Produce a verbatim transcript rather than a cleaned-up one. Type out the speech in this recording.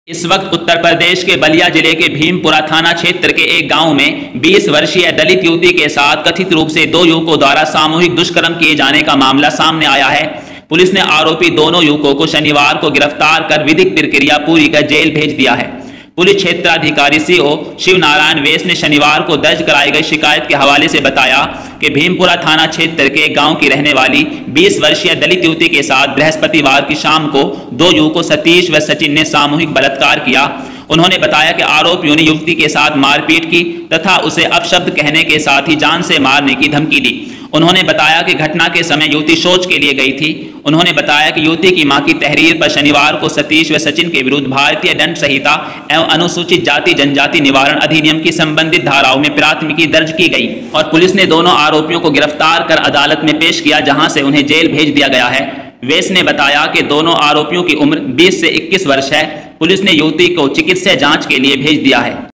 इस वक्त उत्तर प्रदेश के बलिया जिले के भीमपुरा थाना क्षेत्र के एक गांव में बीस वर्षीय दलित युवती के साथ कथित रूप से दो युवकों द्वारा सामूहिक दुष्कर्म किए जाने का मामला सामने आया है। पुलिस ने आरोपी दोनों युवकों को शनिवार को गिरफ्तार कर विधिक प्रक्रिया पूरी कर जेल भेज दिया है। पुलिस क्षेत्राधिकारी सीओ शिव नारायण वेस ने शनिवार को दर्ज कराई गई शिकायत के हवाले से बताया कि भीमपुरा थाना क्षेत्र के गांव की रहने वाली बीस वर्षीय दलित युवती के साथ बृहस्पतिवार की शाम को दो युवकों सतीश व सचिन ने सामूहिक बलात्कार किया। उन्होंने बताया कि आरोपियों ने युवती के साथ मारपीट की तथा उसे अपशब्द कहने के साथ ही जान से मारने की धमकी दी। उन्होंने बताया कि घटना के समय युवती शौच के लिए गई थी। उन्होंने बताया कि युवती की मां की तहरीर पर शनिवार को सतीश व सचिन के विरुद्ध भारतीय दंड संहिता एवं अनुसूचित जाति जनजाति निवारण अधिनियम की संबंधित धाराओं में प्राथमिकी दर्ज की गई और पुलिस ने दोनों आरोपियों को गिरफ्तार कर अदालत में पेश किया, जहां से उन्हें जेल भेज दिया गया है। वेस ने बताया कि दोनों आरोपियों की उम्र बीस से इक्कीस वर्ष है। पुलिस ने युवती को चिकित्सा जांच के लिए भेज दिया है।